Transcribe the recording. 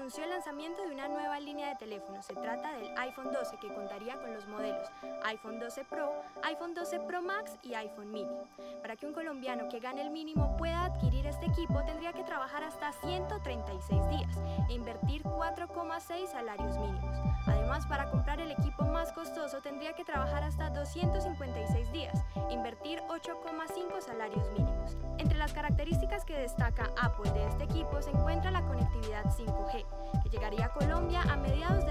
anunció el lanzamiento de una nueva línea de teléfonos. Se trata del iPhone 12, que contaría con los modelos iPhone 12 Pro, iPhone 12 Pro Max y iPhone Mini. Para que un colombiano que gane el mínimo pueda adquirir este equipo, tendría que trabajar hasta 136 días e invertir 4,6 salarios mínimos. Además, para comprar el equipo más costoso, tendría que trabajar hasta 256 días e invertir 8,5 salarios mínimos. Entre las características que destaca Apple de este equipo se encuentra la conectividad 5G, que llegaría a Colombia a mediados